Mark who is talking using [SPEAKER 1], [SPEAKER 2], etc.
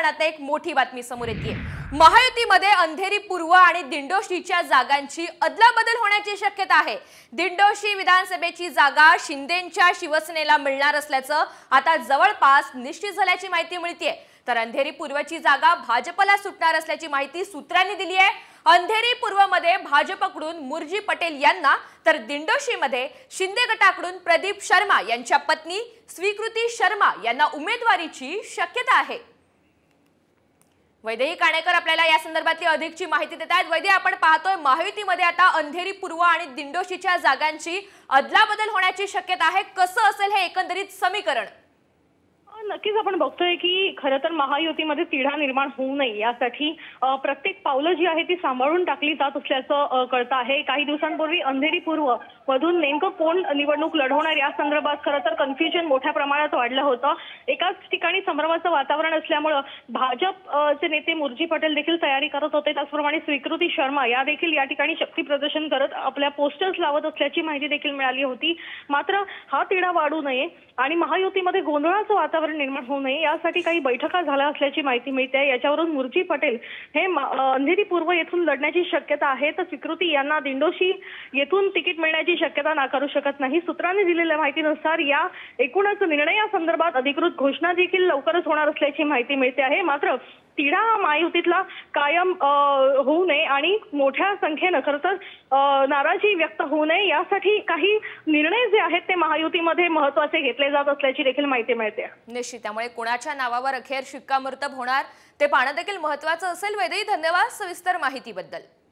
[SPEAKER 1] राजकारणात एक मोठी बातमी समोर येते। महायुतीमध्ये अंधेरी पूर्व आणि दिंडोशीच्या जागांची अदलाबदल होण्याची शक्यता आहे। दिंडोशी विधानसभेची जागा शिंदेंच्या शिवसेनेला मिळणार असल्याचं आता जवळपास निश्चित झाल्याची माहिती मिळते। तर अंधेरी पूर्वची जागा भाजपला सुटणार असल्याची माहिती सूत्रांनी दिली आहे। अंधेरी पूर्वमध्ये भाजपकडून मुरजी पटेल यांना तर दिंडोशीमध्ये शिंदे गटाकडून प्रदीप शर्मा यांच्या पत्नी स्वीकृती शर्मा यांना उमेदवारीची शक्यता आहे। वैदेही काणेकर आपल्याला या संदर्भातली अधिकची माहिती देत आहेत। वैदे, आपण पाहतोय महायुतीमध्ये आता अंधेरी पूर्व आणि दिंडोशीच्या जागांची अदलाबदल होण्याची शक्यता आहे। कसं असेल हे एकंदरीत समीकरण?
[SPEAKER 2] नक्कीच आपण बघतोय की खरं तर महायुतीमध्ये तिढा निर्माण होऊ नये यासाठी प्रत्येक पावलं जी आहे ती सांभाळून टाकली जात असल्याचं कळतं आहे। काही दिवसांपूर्वी अंधेरी पूर्व मधून नेमकं कोण निवडणूक लढवणार या संदर्भात खरं तर कन्फ्युजन मोठ्या प्रमाणात वाढलं होतं। एकाच ठिकाणी संभ्रमाचं वातावरण असल्यामुळे भाजपचे नेते मुरजी पटेल देखील तयारी करत होते। त्याचप्रमाणे स्वीकृती शर्मा या देखील या ठिकाणी शक्ती प्रदर्शन करत आपल्या पोस्टर्स लावत असल्याची माहिती देखील मिळाली होती। मात्र हा तिढा वाढू नये आणि महायुतीमध्ये गोंधळाचं वातावरण निर्माण होऊ नये यासाठी काही बैठका झाल्या असल्याची माहिती मिळते। याच्यावरून मुरजी पटेल हे अंधेरी पूर्व येथून लढण्याची शक्यता आहे, तर स्वीकृती यांना दिंडोशी येथून तिकीट मिळण्याची शक्यता नाकारू शकत नाही। सूत्रांनी दिलेल्या माहितीनुसार या एकूणच निर्णयासंदर्भात अधिकृत घोषणा देखील लवकरच होणार असल्याची माहिती मिळते आहे। मात्र तिढा महायुतीतला कायम होऊ नये आणि मोठ्या संख्येनं खरं तर नाराजी व्यक्त होऊ नये यासाठी काही निर्णय जे आहेत ते महायुतीमध्ये महत्त्वाचे घेतले जात असल्याची देखील माहिती मिळते।
[SPEAKER 1] निश्चित त्यामुळे कोणाच्या नावावर अखेर शिक्कामोर्तब होणार ते पाहणं देखील महत्त्वाचं असेल। वैदेही, धन्यवाद सविस्तर माहितीबद्दल।